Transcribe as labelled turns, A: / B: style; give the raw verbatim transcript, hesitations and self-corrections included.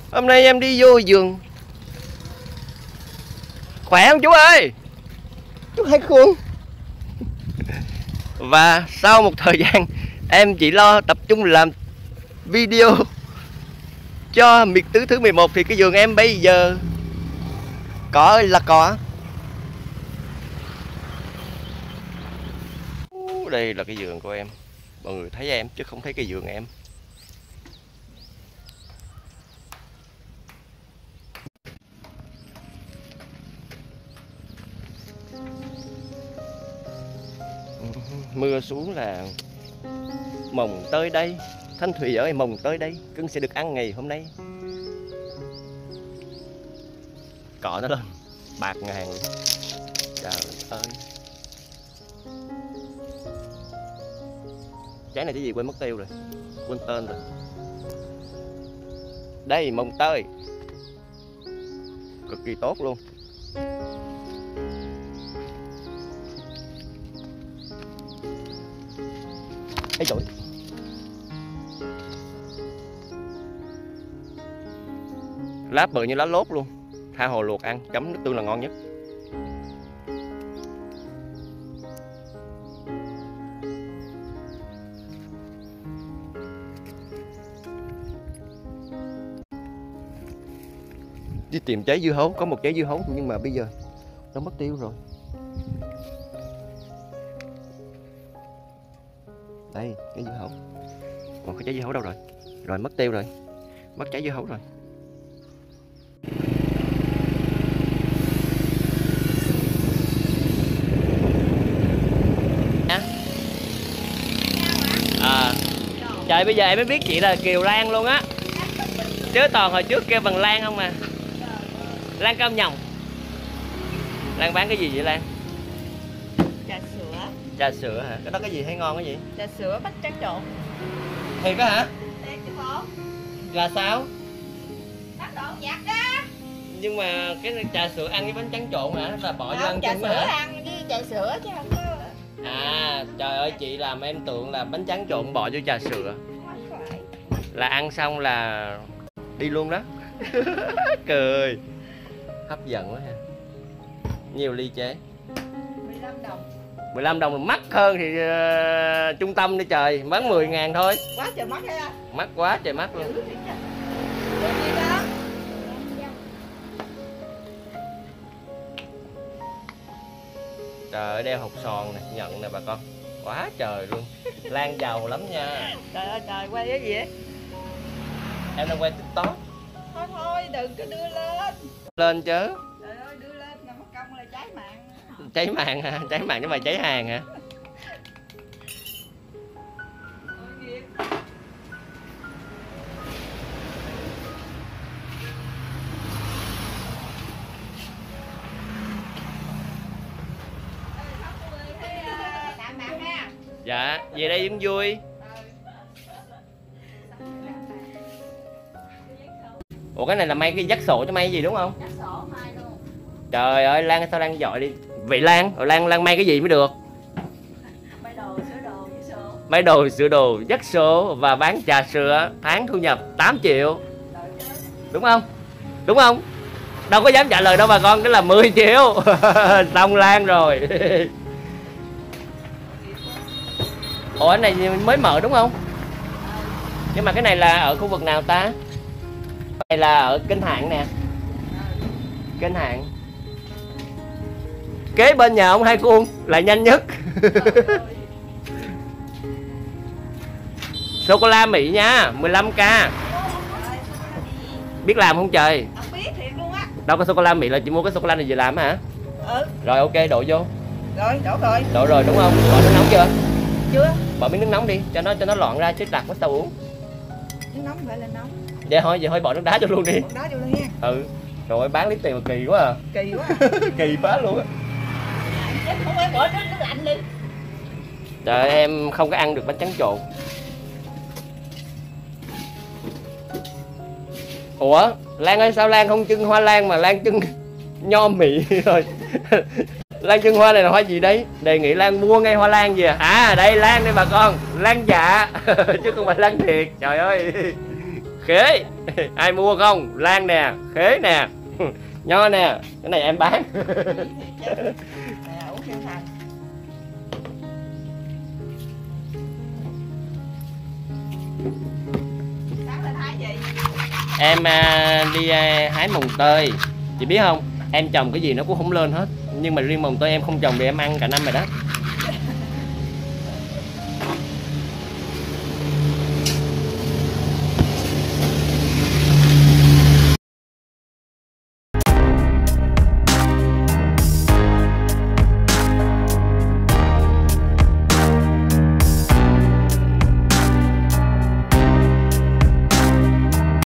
A: Hôm nay em đi vô vườn. Khỏe không chú ơi? Chú hay khuôn. Và sau một thời gian em chỉ lo tập trung làm video cho miệt tứ thứ mười một thì cái vườn em bây giờ cỏ ơi là cỏ. Đây là cái vườn của em. Mọi người thấy em chứ không thấy cái vườn em. Mưa xuống là mồng tới đây. Thanh Thùy ơi, mồng tới đây, cưng sẽ được ăn ngày hôm nay. Cọ nó lên bạc ngàn. Trời ơi. Trái này cái gì quên mất tiêu rồi, quên tên rồi. Đây mồng tơi, cực kỳ tốt luôn. Ê trời, lá bự như lá lốt luôn. Tha hồ luộc ăn chấm nước tương là ngon nhất. Đi tìm trái dưa hấu, có một trái dưa hấu nhưng mà bây giờ nó mất tiêu rồi. Đây, cái dưa hấu. Còn cái trái dưa hấu đâu rồi? Rồi mất tiêu rồi. Mất trái dưa hấu rồi. À, trời bây giờ em mới biết chị là Kiều Lan luôn á. Chứ toàn hồi trước kêu bằng Lan không mà. Lan Cao Nhồng. Lan bán cái gì vậy Lan?
B: Trà sữa.
A: Trà sữa hả? Cái đó cái gì thấy ngon cái gì?
B: Trà sữa bánh tráng trộn.
A: Thiệt á hả?
B: Thiệt chứ bộ.
A: Là sao?
B: Tráng trộn giặt đó.
A: Nhưng mà cái trà sữa ăn với bánh tráng trộn hả? Là bỏ vô ăn
B: trà
A: chung
B: sữa
A: hả?
B: ăn với trà sữa chứ không có.
A: À trời ơi, chị làm em tưởng là bánh tráng trộn bỏ vô trà sữa. Là ăn xong là đi luôn đó. Cười. Hấp dẫn quá ha. Nhiều ly chế.
B: mười lăm đồng.
A: mười lăm đồng mắc hơn thì uh, trung tâm đi trời, bán mười ngàn thôi.
B: Quá trời mắc ha.
A: Mắc quá trời mắc luôn. Trời ơi, đeo hột sòn nè, nhận nè bà con. Quá trời luôn. Lan giàu lắm nha.
B: Trời ơi trời, quay cái gì vậy?
A: Em đang quay TikTok.
B: Thôi thôi, đừng có đưa lên.
A: Lên chứ.
B: Trời ơi, đưa lên mà mất công là cháy mạng.
A: Cháy mạng hả? Cháy mạng chứ mày cháy hàng hả? Dạ, về đây cũng vui. Ủa cái này là may cái dắt sổ cho may gì đúng không?
B: Dắt sổ may luôn.
A: Trời ơi Lan sao Lan giỏi đi. Vậy Lan, rồi Lan Lan may cái gì mới được?
B: May đồ, sửa đồ, với sổ.
A: May đồ, sửa đồ, dắt số và bán trà sữa, tháng thu nhập tám triệu. Đúng không? Đúng không? Đâu có dám trả lời đâu bà con, đó là mười triệu. Xong Lan rồi. Ủa cái này mới mở đúng không? Nhưng mà cái này là ở khu vực nào ta? Cái này là ở Kênh Hạng nè. Kênh Hạng. Kế bên nhà ông Hai Cuông là nhanh nhất. Sô-cô-la Mỹ nha, mười lăm k. Biết làm không trời?
B: Không biết thiệt luôn á.
A: Đâu có sô-cô-la Mỹ là chị mua cái sô-cô-la này về làm hả?
B: Ừ.
A: Rồi ok đổ vô.
B: Rồi, đổ rồi.
A: Đổ rồi đúng không? Bỏ nước nóng chưa?
B: Chưa.
A: Bỏ miếng nước nóng đi cho nó cho nó loạn ra chứ đặt mất sao uống.
B: Nước nóng phải lên nóng.
A: Vậy thôi, vậy thôi bỏ nước đá cho luôn đi.
B: Bỏ đá vô luôn nha.
A: Ừ. Rồi bán lấy tiền mà kỳ quá à.
B: Kỳ quá.
A: Kỳ phá luôn á.
B: Không phải bỏ nước nước lạnh đi.
A: Trời em không có ăn được bánh tráng trộn. Ủa Lan ơi sao Lan không trưng hoa lan mà Lan trưng nho mị rồi. Lan trưng hoa này là hoa gì đấy? Đề nghị Lan mua ngay hoa lan gì à? À đây lan đây bà con. Lan dạ. Chứ không phải lan thiệt. Trời ơi. khế. Ai mua không? Lan nè, khế nè, nho nè, cái này em bán.
B: Nè, uống xem thành. Sáng lên hái gì?
A: Em à, đi à, hái mồng tơi. Chị biết không? Em trồng cái gì nó cũng không lên hết. Nhưng mà riêng mồng tơi em không trồng thì em ăn cả năm rồi đó.